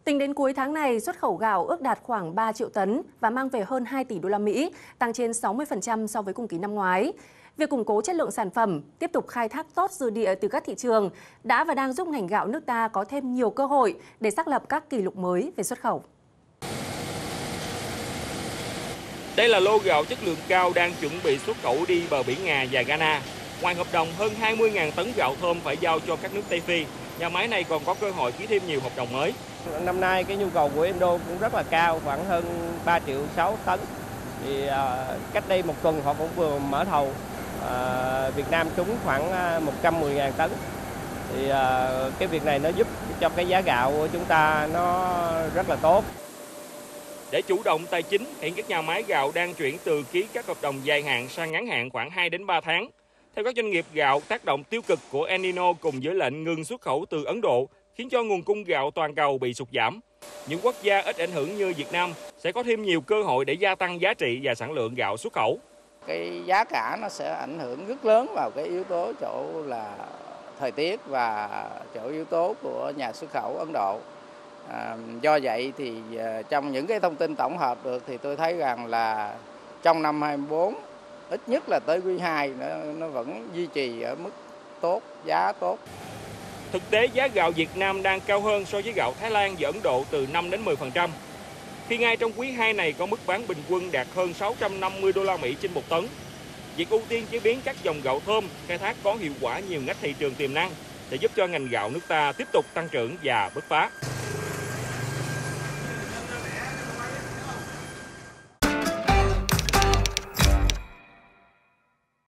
Tính đến cuối tháng này, xuất khẩu gạo ước đạt khoảng 3 triệu tấn và mang về hơn 2 tỷ đô la Mỹ, tăng trên 60% so với cùng kỳ năm ngoái. Việc củng cố chất lượng sản phẩm, tiếp tục khai thác tốt dư địa từ các thị trường đã và đang giúp ngành gạo nước ta có thêm nhiều cơ hội để xác lập các kỷ lục mới về xuất khẩu. Đây là lô gạo chất lượng cao đang chuẩn bị xuất khẩu đi bờ biển Nga và Ghana. Ngoài hợp đồng hơn 20.000 tấn gạo thơm phải giao cho các nước Tây Phi, nhà máy này còn có cơ hội ký thêm nhiều hợp đồng mới. Năm nay cái nhu cầu của Indo cũng rất là cao, khoảng hơn 3 triệu 6 tấn. Thì cách đây một tuần họ cũng vừa mở thầu Việt Nam trúng khoảng 110.000 tấn. Thì cái việc này nó giúp cho cái giá gạo của chúng ta nó rất là tốt. Để chủ động tài chính, hiện các nhà máy gạo đang chuyển từ ký các hợp đồng dài hạn sang ngắn hạn khoảng 2 đến 3 tháng. Theo các doanh nghiệp gạo, tác động tiêu cực của El Nino cùng với lệnh ngừng xuất khẩu từ Ấn Độ khiến cho nguồn cung gạo toàn cầu bị sụt giảm. Những quốc gia ít ảnh hưởng như Việt Nam sẽ có thêm nhiều cơ hội để gia tăng giá trị và sản lượng gạo xuất khẩu. Cái giá cả nó sẽ ảnh hưởng rất lớn vào cái yếu tố chỗ là thời tiết và chỗ yếu tố của nhà xuất khẩu Ấn Độ. Do vậy thì trong những cái thông tin tổng hợp được thì tôi thấy rằng là trong năm 2024 ít nhất là tới quý 2 nó vẫn duy trì ở mức tốt, giá tốt. Thực tế giá gạo Việt Nam đang cao hơn so với gạo Thái Lan và Ấn Độ từ 5 đến 10%. Khi ngay trong quý 2 này có mức bán bình quân đạt hơn 650 đô la Mỹ trên 1 tấn. Việc ưu tiên chế biến các dòng gạo thơm, khai thác có hiệu quả nhiều ngách thị trường tiềm năng sẽ giúp cho ngành gạo nước ta tiếp tục tăng trưởng và bứt phá.